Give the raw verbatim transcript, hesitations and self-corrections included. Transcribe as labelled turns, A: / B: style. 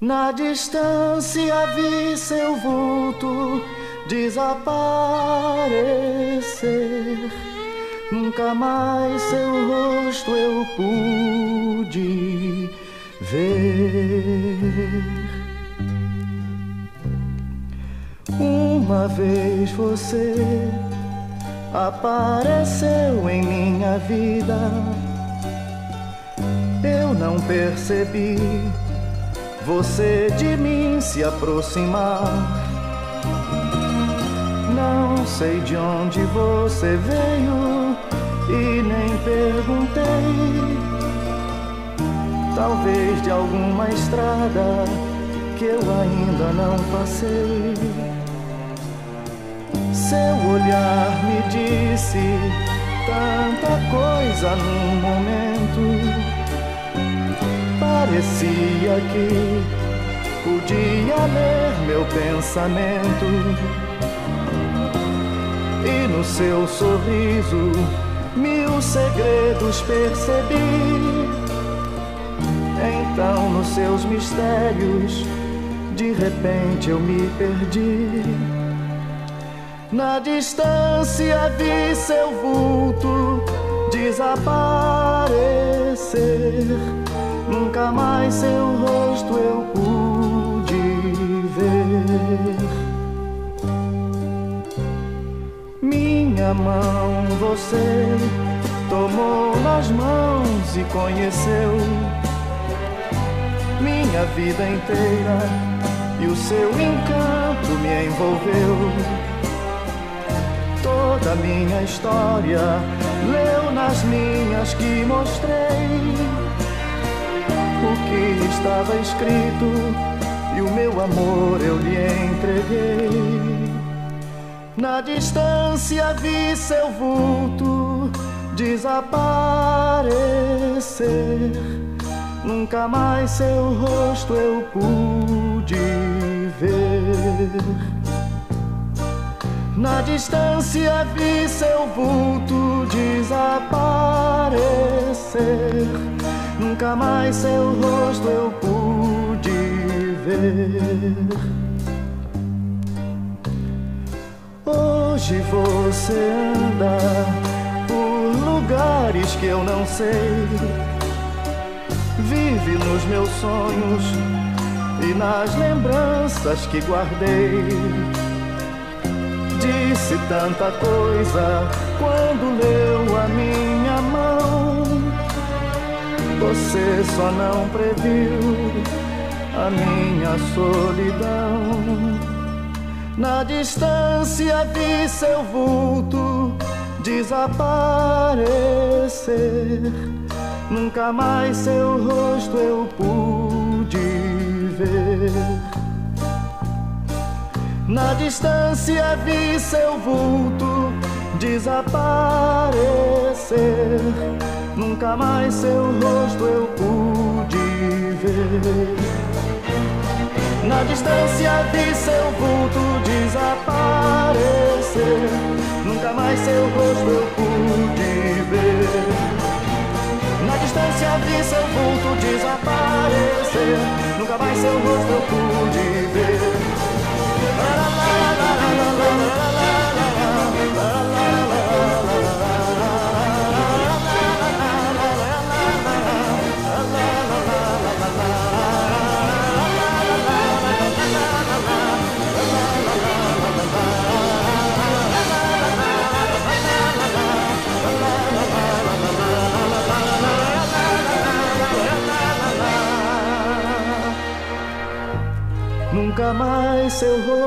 A: Na distância vi seu vulto desaparecer. Nunca mais seu rosto eu pude ver. Uma vez você apareceu em minha vida. Eu não percebi você de mim se aproximar. Não sei de onde você veio e nem perguntei. Talvez de alguma estrada que eu ainda não passei. Seu olhar me disse tanta coisa num momento. Parecia que podia ler meu pensamento. E no seu sorriso mil segredos percebi. Então nos seus mistérios de repente eu me perdi. Na distância vi seu vulto desaparecer. Nunca mais seu rosto eu pude ver. Minha mão você tomou nas mãos e conheceu minha vida inteira, e o seu encanto me envolveu. Toda minha história leu nas linhas que mostrei. O que estava escrito e o meu amor eu lhe entreguei. Na distância vi seu vulto desaparecer. Nunca mais seu rosto eu pude ver. Na distância vi seu vulto desaparecer. Nunca mais seu rosto eu pude ver. Hoje você anda por lugares que eu não sei. Vive nos meus sonhos e nas lembranças que guardei. Disse tanta coisa quando leu a minha mão. Você só não previu a minha solidão. Na distância vi seu vulto desaparecer. Nunca mais seu rosto eu pude ver. Na distância vi seu vulto desaparecer. Nunca mais seu rosto eu pude ver. Na distância vi seu vulto desaparecer. Nunca mais seu rosto eu pude ver. Na distância vi seu vulto desaparecer. Nunca mais seu rosto eu pude ver. Nunca mais seu rosto